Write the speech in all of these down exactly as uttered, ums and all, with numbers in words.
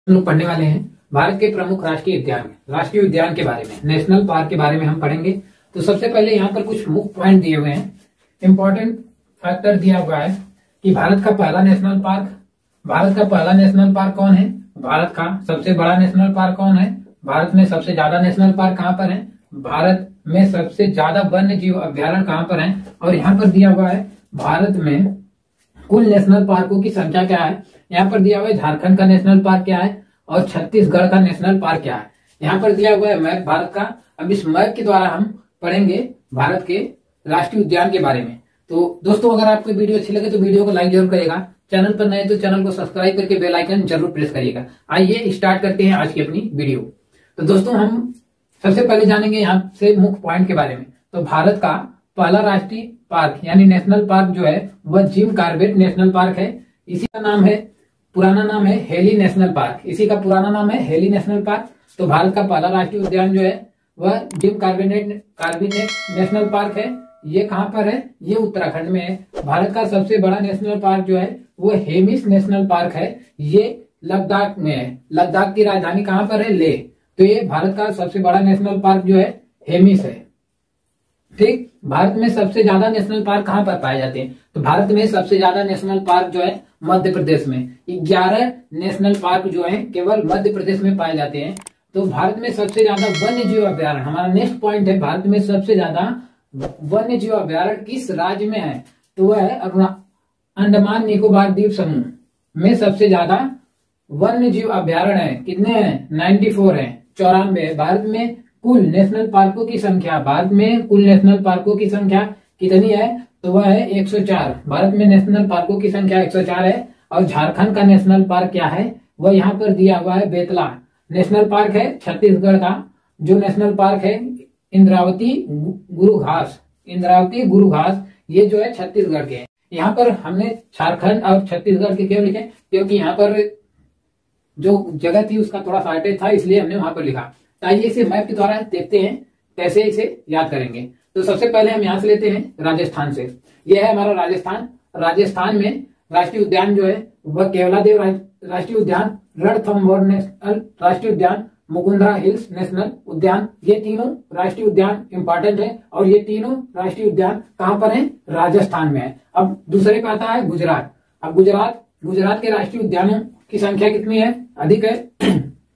हम लोग पढ़ने वाले हैं भारत के प्रमुख राष्ट्रीय उद्यान राष्ट्रीय उद्यान के बारे में, नेशनल पार्क के बारे में हम पढ़ेंगे। तो सबसे पहले यहाँ पर कुछ मुख्य पॉइंट दिए हुए हैं। इंपॉर्टेंट फैक्टर दिया हुआ है कि भारत का पहला नेशनल पार्क भारत का पहला नेशनल पार्क कौन है, भारत का सबसे बड़ा नेशनल पार्क कौन है, भारत में सबसे ज्यादा नेशनल पार्क कहाँ पर है, भारत में सबसे ज्यादा वन्य जीव अभ्यारण्य कहाँ पर है, और यहाँ पर दिया हुआ है भारत में कुल नेशनल पार्कों की संख्या क्या है। यहाँ पर दिया हुआ है झारखंड का नेशनल पार्क क्या है और छत्तीसगढ़ का नेशनल पार्क क्या है। यहाँ पर दिया हुआ है मैप भारत का। अब इस मैप के द्वारा हम पढ़ेंगे भारत के राष्ट्रीय उद्यान के बारे में। तो दोस्तों, अगर आपको वीडियो अच्छी लगे तो वीडियो को लाइक जरूर करिएगा, चैनल पर नए तो चैनल को सब्सक्राइब करके बेल आइकन जरूर प्रेस करिएगा। आइए स्टार्ट करते हैं आज की अपनी वीडियो। तो दोस्तों, हम सबसे पहले जानेंगे यहाँ से मुख्य पॉइंट के बारे में। तो भारत का पहला राष्ट्रीय पार्क यानी नेशनल पार्क जो है वह जिम कॉर्बेट नेशनल पार्क है। इसी का नाम है पुराना नाम है हेली नेशनल पार्क। इसी का पुराना नाम है हेली नेशनल पार्क। तो भारत का पहला राष्ट्रीय उद्यान जो है वह Jim Corbett Corbett national park है। ये कहाँ पर है, ये उत्तराखंड में है। भारत का सबसे बड़ा नेशनल पार्क जो है वो हेमिस नेशनल पार्क है। ये लद्दाख में है। लद्दाख की राजधानी कहाँ पर है, लेह। तो ये भारत का सबसे बड़ा नेशनल पार्क जो है हेमिस है। ठीक, भारत में सबसे ज्यादा नेशनल पार्क कहाँ पर पाए जाते हैं, तो भारत में सबसे ज्यादा नेशनल पार्क जो है मध्य प्रदेश में। ग्यारह नेशनल पार्क जो है केवल मध्य प्रदेश में पाए जाते हैं। तो भारत में सबसे ज्यादा वन्य जीव अभ्यारण्य, हमारा नेक्स्ट पॉइंट है, भारत में सबसे ज्यादा वन्य जीव अभ्यारण्य किस राज्य में है, तो वह है अंडमान निकोबार द्वीप समूह में सबसे ज्यादा वन्य जीव अभ्यारण्य है। कितने हैं, चौरानवे है, चौरानवे है। भारत में कुल नेशनल पार्कों की संख्या भारत में कुल नेशनल पार्कों की संख्या कितनी है, तो वह है एक सौ चार। भारत में नेशनल पार्कों की संख्या एक सौ चार है। और झारखंड का नेशनल पार्क क्या है, वह यहाँ पर दिया हुआ है बेतला नेशनल पार्क है। छत्तीसगढ़ का जो नेशनल पार्क है इंद्रावती गुरु घास इंद्रावती गुरु घास ये जो है छत्तीसगढ़ के। यहाँ पर हमने झारखंड और छत्तीसगढ़ के क्यों लिखे, क्योंकि यहाँ पर जो जगह थी उसका थोड़ा शॉर्टेज था, इसलिए हमने वहां पर लिखा। आइए इसे मैप के द्वारा देखते हैं कैसे इसे याद करेंगे। तो सबसे पहले हम यहाँ से लेते हैं राजस्थान से। यह है हमारा राजस्थान। राजस्थान में राष्ट्रीय उद्यान जो है वह केवलादेव राष्ट्रीय उद्यान, रणथंभौर नेशनल राष्ट्रीय उद्यान, मुकुंदरा हिल्स नेशनल उद्यान, ये तीनों राष्ट्रीय उद्यान इंपॉर्टेंट है। और ये तीनों राष्ट्रीय उद्यान कहाँ पर है, राजस्थान में है। अब दूसरे पे आता है गुजरात। अब गुजरात गुजरात के राष्ट्रीय उद्यानों की संख्या कितनी है, अधिक है।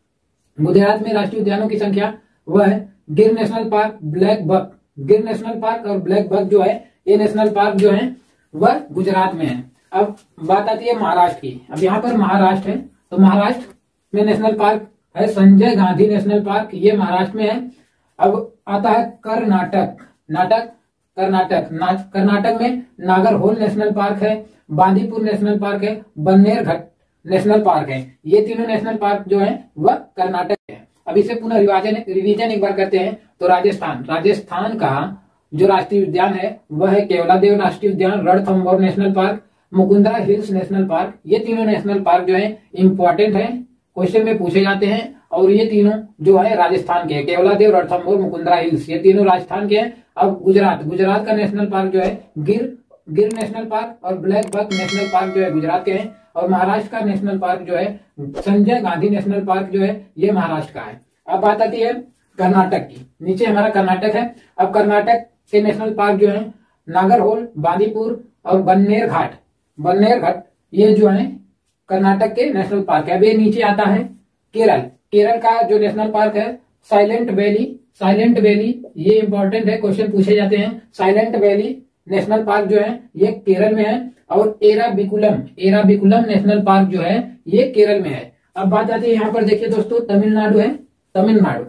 गुजरात में राष्ट्रीय उद्यानों की संख्या वह है गिर national park, black buck Gir national park और ब्लैक बक जो है ये नेशनल पार्क जो है वह गुजरात में है। अब बात आती है महाराष्ट्र की। अब यहाँ पर महाराष्ट्र है, तो महाराष्ट्र में नेशनल पार्क है संजय गांधी नेशनल पार्क, ये महाराष्ट्र में है। अब आता है कर्नाटक नाटक कर्नाटक ना, कर्नाटक में नागरहोल नेशनल पार्क है, बांदीपुर नेशनल पार्क है, बन्नेर घाट नेशनल पार्क है। ये तीनों नेशनल पार्क जो है वह कर्नाटक है। अब इसे पुनः रिवाजन रिवीजन एक बार करते हैं। तो राजस्थान राजस्थान का जो राष्ट्रीय उद्यान है वह है केवलादेव राष्ट्रीय उद्यान, Ranthambore national park, Mukundra hills national park. ये तीनों नेशनल पार्क जो है इंपॉर्टेंट है, क्वेश्चन में पूछे जाते हैं। और ये तीनों जो है राजस्थान के, केवलादेव, रणथंभौर, मुकुंदरा हिल्स, ये तीनों राजस्थान के हैं। अब गुजरात गुजरात का नेशनल पार्क जो है गिर गिर नेशनल पार्क और ब्लैक बक नेशनल पार्क जो है गुजरात के हैं। और महाराष्ट्र का नेशनल पार्क जो है संजय गांधी नेशनल पार्क जो है ये महाराष्ट्र का है। अब बात आती है कर्नाटक की। नीचे हमारा कर्नाटक है। अब कर्नाटक के नेशनल पार्क जो है नागरहोल, बांदीपुर और बन्नेर घाट बन्नेर घाट ये जो है कर्नाटक के नेशनल पार्क है। अब ये नीचे आता है केरल। केरल का जो नेशनल पार्क है साइलेंट वैली साइलेंट वैली ये इंपॉर्टेंट है, क्वेश्चन पूछे जाते हैं। साइलेंट वैली नेशनल पार्क जो है ये केरल में है। और एराविकुलम एराविकुलम नेशनल पार्क जो है ये केरल में है। अब बात आती है यहाँ पर देखिए दोस्तों, तमिलनाडु है। तमिलनाडु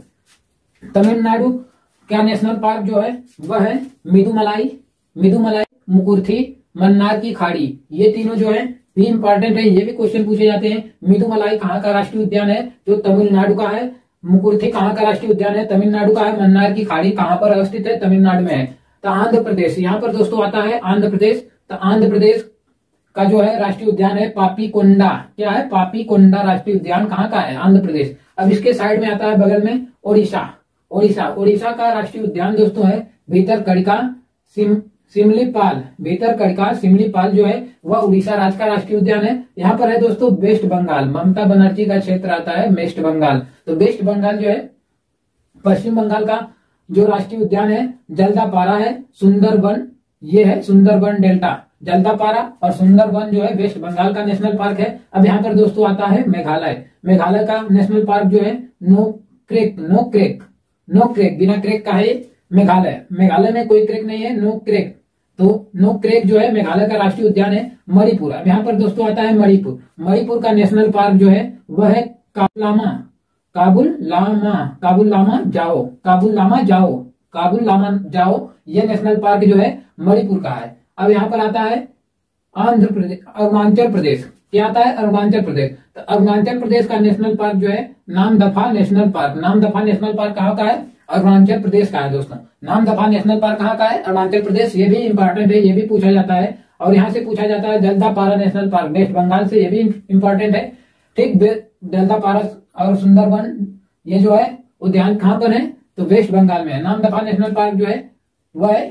तमिलनाडु का नेशनल पार्क जो है वह है मिदुमलाई मिदुमलाई मुकुर्थी, मन्नार की खाड़ी। ये तीनों जो है भी इंपॉर्टेंट है, ये भी क्वेश्चन पूछे जाते हैं। मिदुमलाई कहाँ का राष्ट्रीय उद्यान है, जो तमिलनाडु का है। मुकुर्थी कहाँ का राष्ट्रीय उद्यान है, तमिलनाडु का है। मन्नार की खाड़ी कहाँ पर अवस्थित है, तमिलनाडु में है। तो आंध्र प्रदेश, यहाँ पर दोस्तों आता है आंध्र प्रदेश। तो आंध्र प्रदेश का जो है राष्ट्रीय उद्यान है पापीकोंडा। क्या है, पापीकोंडा राष्ट्रीय उद्यान कहाँ का है, आंध्र प्रदेश। अब इसके साइड में आता है बगल में ओडिशा। ओडिशा ओडिशा का राष्ट्रीय उद्यान दोस्तों है भीतरकनिका सिम सिमलीपाल, भीतरकनिका सिमलीपाल जो है वह उड़ीसा राज्य का राष्ट्रीय उद्यान है। यहाँ पर है दोस्तों वेस्ट बंगाल, ममता बनर्जी का क्षेत्र आता है वेस्ट बंगाल। तो वेस्ट बंगाल जो है पश्चिम बंगाल का जो राष्ट्रीय उद्यान है जल्दापारा है, सुंदरबन ये है सुंदरबन डेल्टा, जल्दापारा और सुंदरबन जो है वेस्ट बंगाल का नेशनल पार्क है। अब यहाँ पर दोस्तों आता है मेघालय, मेघालय का नेशनल पार्क जो है Nokrek, Nokrek, Nokrek, बिना क्रेक का है मेघालय, मेघालय में कोई क्रेक नहीं है, नो क्रेक। तो नो क्रेक जो है मेघालय का राष्ट्रीय उद्यान है। मणिपुर, अब यहाँ पर दोस्तों आता है मणिपुर, मणिपुर का नेशनल पार्क जो है वह है काबुल काबुल लामा, काबुल लामा जाओ, काबुल लामा जाओ, काबुल लामा जाओ, ये नेशनल पार्क जो है मणिपुर का है। अब यहाँ पर आता है आंध्र प्रदेश, अरुणाचल प्रदेश, क्या आता है अरुणाचल प्रदेश। तो अरुणाचल प्रदेश का नेशनल पार्क जो है Namdapha national park, Namdapha national park कहाँ का है, अरुणाचल प्रदेश का है दोस्तों। नामदफा नेशनल पार्क कहाँ का है, अरुणाचल प्रदेश, ये भी इंपॉर्टेंट है, ये भी पूछा जाता है। और यहाँ से पूछा जाता है Jaldapara national park, West Bengal से, ये भी इंपॉर्टेंट है। ठीक, जल्दापारा और सुंदरबन ये जो है उद्यान कहाँ पर है, तो वेस्ट बंगाल में है। नामदफा नेशनल पार्क जो है वह है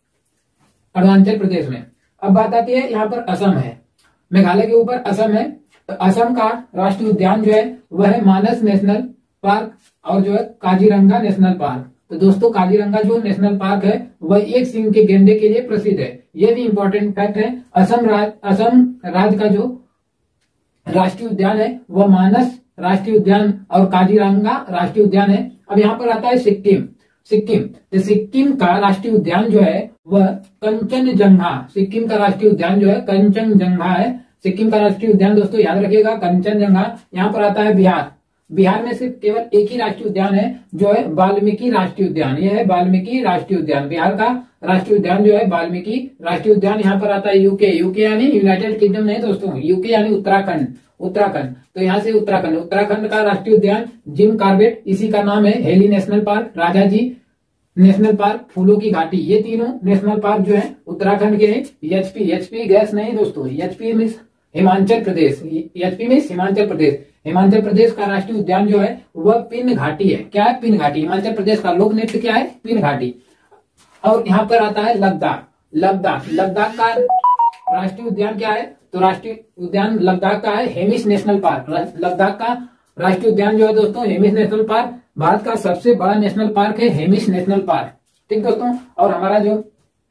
अरुणाचल प्रदेश में। अब बात आती है यहाँ पर असम है, मेघालय के ऊपर असम है। तो असम का राष्ट्रीय उद्यान जो है वह है मानस नेशनल पार्क और जो है काजीरंगा नेशनल पार्क। तो दोस्तों काजीरंगा जो नेशनल पार्क है वह एक सिंह के गेंडे के लिए प्रसिद्ध है, यह भी इंपॉर्टेंट फैक्ट है। असम राज्य असम राज्य का जो राष्ट्रीय उद्यान है वह मानस राष्ट्रीय उद्यान और काजीरंगा राष्ट्रीय उद्यान है। अब यहाँ पर आता है सिक्किम, सिक्किम तो सिक्किम का राष्ट्रीय उद्यान जो है वह कंचनजंगा, सिक्किम का राष्ट्रीय उद्यान जो है कंचनजंगा है। सिक्किम का राष्ट्रीय उद्यान दोस्तों याद रखिएगा कंचनजंगा। यहाँ पर आता है बिहार, बिहार में सिर्फ केवल एक ही राष्ट्रीय उद्यान है जो है वाल्मीकि राष्ट्रीय उद्यान, यह है वाल्मीकि राष्ट्रीय उद्यान। बिहार का राष्ट्रीय उद्यान जो है वाल्मीकि राष्ट्रीय उद्यान। यहाँ पर आता है यूके, यूके यानी यूनाइटेड किंगडम नहीं दोस्तों, यूके यानी उत्तराखंड, उत्तराखंड। तो यहाँ से उत्तराखंड, उत्तराखंड का राष्ट्रीय उद्यान जिम कार्बेट, इसी का नाम है। Hailey national park, Rajaji national park, फूलों की घाटी, ये तीनों नेशनल पार्क जो है उत्तराखंड के हैं। एचपी, एचपी गैस नहीं दोस्तों, HP means Himachal Pradesh, HP means Himachal Pradesh. Himachal Pradesh का राष्ट्रीय उद्यान जो है वह पिन घाटी है। क्या है, पिन घाटी। हिमाचल प्रदेश का लोक नृत्य क्या है, पिन घाटी। और यहाँ पर आता है लद्दाख, लद्दाख, लद्दाख का राष्ट्रीय उद्यान क्या है, तो राष्ट्रीय उद्यान लद्दाख का है हेमिस नेशनल पार्क। लद्दाख का राष्ट्रीय उद्यान जो है दोस्तों हेमिस नेशनल पार्क, भारत का सबसे बड़ा नेशनल पार्क है हेमिस नेशनल पार्क। ठीक दोस्तों, और हमारा जो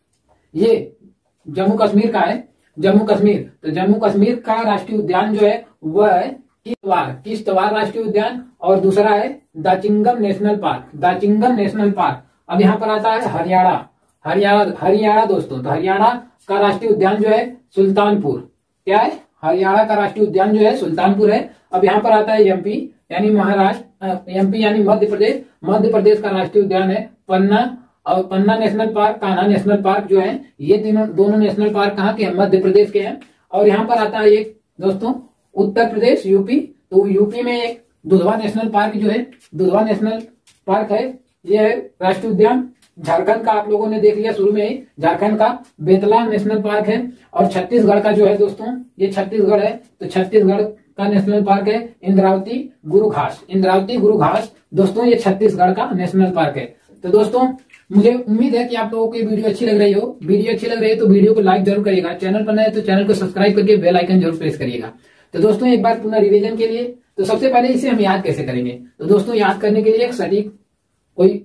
ये जम्मू कश्मीर का है, जम्मू कश्मीर, तो जम्मू कश्मीर का राष्ट्रीय उद्यान जो है वह है किश्तवाड़, किश्तवाड़ राष्ट्रीय उद्यान। और दूसरा है Dachigam national park, Dachigam national park. अब यहाँ पर आता है हरियाणा, हरियाणा, हरियाणा दोस्तों, तो हरियाणा का राष्ट्रीय उद्यान जो है सुल्तानपुर, क्या है, हरियाणा का राष्ट्रीय उद्यान जो है सुल्तानपुर है। अब यहाँ पर आता है एमपी यानी महाराष्ट्र, एमपी यानी मध्य प्रदेश, मध्य प्रदेश का राष्ट्रीय उद्यान है पन्ना और Panna national park, Kanha national park जो है, ये तीनों दोनों नेशनल पार्क कहाँ के हैं, मध्य प्रदेश के हैं। और यहाँ पर आता है एक दोस्तों उत्तर प्रदेश, यूपी, तो यूपी में एक दुधवा नेशनल पार्क जो है, दुधवा नेशनल पार्क है, यह है राष्ट्रीय उद्यान। झारखंड का आप लोगों ने देख लिया शुरू में ही, झारखंड का बेतला नेशनल पार्क है। और छत्तीसगढ़ का जो है दोस्तों, ये छत्तीसगढ़ है, तो छत्तीसगढ़ का नेशनल पार्क है इंद्रावती गुरु घास, इंद्रावती गुरु घास दोस्तों, ये छत्तीसगढ़ का नेशनल पार्क है। तो दोस्तों मुझे उम्मीद है कि आप लोगों को ये वीडियो अच्छी लग रही हो। वीडियो अच्छी लग रही है तो वीडियो को लाइक जरूर करिएगा, चैनल पर नए तो चैनल को सब्सक्राइब करके बेल आइकन जरूर प्रेस करिएगा। तो दोस्तों एक बार पुनः रिवीजन के लिए, तो सबसे पहले इसे हम याद कैसे करेंगे, तो दोस्तों याद करने के लिए एक सटीक कोई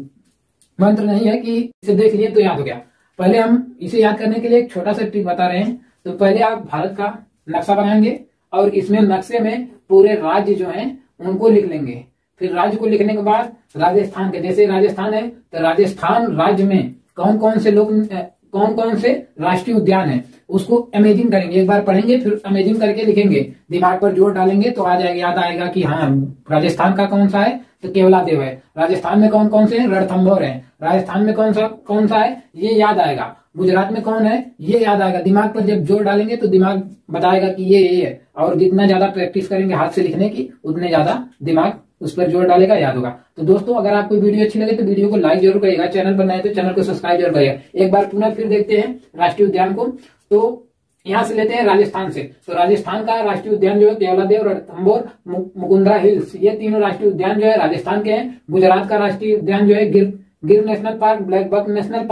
मंत्र नहीं है कि इसे देख लिए तो याद हो गया। पहले हम इसे याद करने के लिए एक छोटा सा ट्रिक बता रहे हैं। तो पहले आप भारत का नक्शा बनाएंगे और इसमें नक्शे में पूरे राज्य जो हैं उनको लिख लेंगे। फिर राज्य को लिखने के बाद राजस्थान के, जैसे राजस्थान है तो राजस्थान राज्य में कौन कौन से लोग, कौन कौन से राष्ट्रीय उद्यान है उसको अमेजिंग करेंगे, एक बार पढ़ेंगे फिर अमेजिंग करके लिखेंगे, दिमाग पर जोर डालेंगे तो आ जाएगा, याद आएगा कि हाँ राजस्थान का कौन सा है, तो केवलादेव है। राजस्थान में कौन कौन से हैं, रणथंभौर है। राजस्थान में कौन सा कौन सा है, ये याद आएगा। गुजरात में कौन है, ये याद आएगा। दिमाग पर जब जोर डालेंगे तो दिमाग बताएगा कि ये ये है। और जितना ज्यादा प्रैक्टिस करेंगे हाथ से लिखने की, उतने ज्यादा दिमाग उस पर जोर डालेगा, याद होगा। तो दोस्तों अगर आपको वीडियो अच्छी लगे तो वीडियो को लाइक जरूर करिएगा, चैनल पर नए तो चैनल को सब्सक्राइब जरूर करिएगा। एक बार पुनः फिर देखते हैं राष्ट्रीय उद्यान को। तो यहाँ से लेते हैं राजस्थान से, तो राजस्थान का राष्ट्रीय उद्यान जो है केवलादेव, रणथंभौर, मुकुंदरा हिल्स, ये तीनों राष्ट्रीय उद्यान जो है राजस्थान के हैं। गुजरात का राष्ट्रीय उद्यान जो है Gir Gir national park, black buck national park.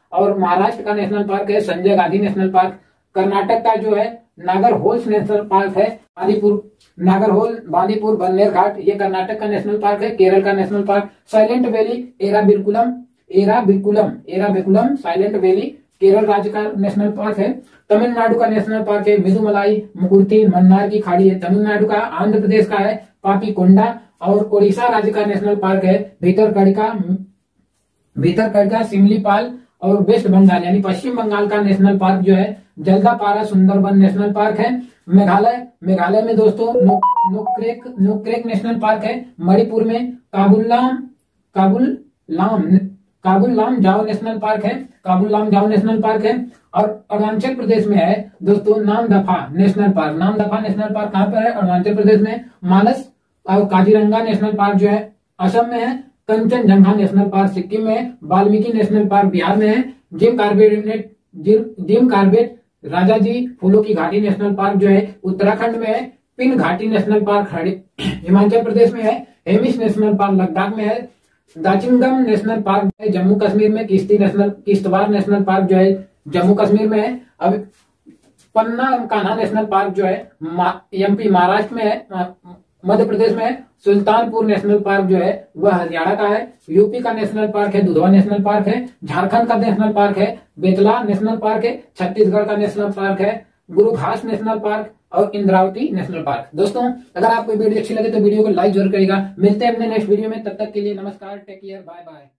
और महाराष्ट्र का नेशनल पार्क है संजय गांधी नेशनल पार्क। कर्नाटक का जो है नागरहोल नेशनल पार्क है, बांदीपुर नागरहोल बांदीपुर बन्नेर घाट, ये कर्नाटक का नेशनल पार्क है। केरल का national park silent valley Eravikulam Eravikulam Eravikulam silent valley Kerala राज्य का नेशनल पार्क है। तमिलनाडु का नेशनल पार्क है मिदुमलाई मुकुर्ती मन्नार की खाड़ी है तमिलनाडु का। आंध्र प्रदेश का है पापीकोंडा और उड़ीसा राज्य का नेशनल पार्क है भीतरकनिका भीतरकनिका सिमलीपाल। और वेस्ट बंगाल यानी पश्चिम बंगाल का नेशनल पार्क जो है जल्दापारा सुंदरबन नेशनल पार्क है। मेघालय मेघालय में दोस्तों no, Nokrek Nokrek national park है। मणिपुर में काबुल काबुल लाम काबुल लाम जाओ नेशनल पार्क है काबुल लाम जाओ नेशनल पार्क है। और अरुणाचल प्रदेश में है दोस्तों Namdapha national park. Namdapha national park कहाँ पर है? अरुणाचल प्रदेश में। मानस और काजीरंगा नेशनल पार्क जो है असम में है। कंचनजंगा नेशनल पार्क सिक्किम में है। वाल्मीकि नेशनल पार्क बिहार में है। Jim Corbett Jim Corbett Rajaji फूलों की घाटी नेशनल पार्क जो है उत्तराखंड में है। पिन घाटी नेशनल पार्क हिमाचल प्रदेश में है। हेमिस नेशनल पार्क लद्दाख में है। दाचिंगम नेशनल पार्क है जम्मू कश्मीर में। किश्ती नेशनल किश्तवाड़ नेशनल पार्क जो है जम्मू कश्मीर में है। अब पन्ना कान्हा नेशनल पार्क जो है एमपी महाराष्ट्र में है मध्य प्रदेश में है। सुल्तानपुर नेशनल पार्क जो है वह हरियाणा का है। यूपी का नेशनल पार्क है दुधवा नेशनल पार्क है। झारखंड का नेशनल पार्क है बेतला नेशनल पार्क है। छत्तीसगढ़ का नेशनल पार्क है गुरु घास नेशनल पार्क और इंद्रावती नेशनल पार्क। दोस्तों अगर आपको वीडियो अच्छी लगे तो वीडियो को लाइक जरूर करिएगा। मिलते हैं अपने नेक्स्ट वीडियो में, तब तक के लिए नमस्कार, टेक केयर, बाय बाय।